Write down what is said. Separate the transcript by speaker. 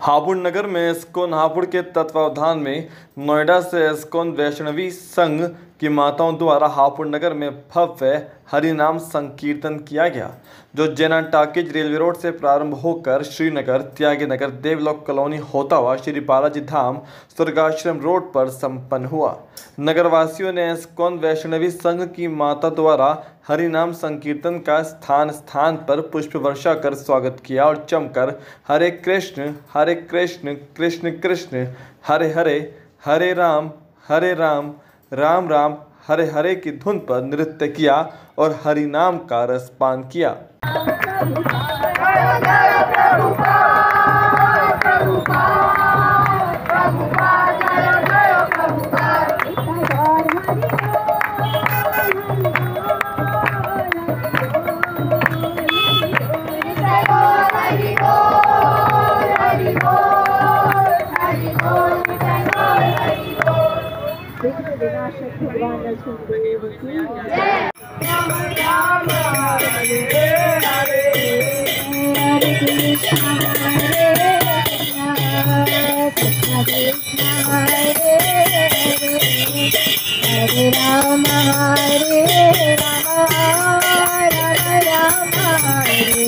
Speaker 1: हापुड़ नगर में इस्कॉन हापुड़ के तत्वावधान में नोएडा से इस्कॉन वैष्णवी संघ की माताओं द्वारा हापुड़ नगर में भव्य हरिनाम संकीर्तन किया गया, जो जैना टाकीज रेलवे रोड से प्रारंभ होकर श्रीनगर त्यागी नगर देवलोक कॉलोनी होता हुआ श्री बालाजी धाम स्वर्गाश्रम रोड पर संपन्न हुआ। नगरवासियों ने इस्कॉन वैष्णवी संघ की माता द्वारा हरिनाम संकीर्तन का स्थान स्थान पर पुष्प वर्षा कर स्वागत किया और जमकर हरे कृष्ण कृष्ण कृष्ण हरे हरे, हरे राम राम राम हरे हरे की धुन पर नृत्य किया और हरिनाम का रसपान किया।
Speaker 2: भगवान नरसिंहदेव की हरे राम हरे राम हरे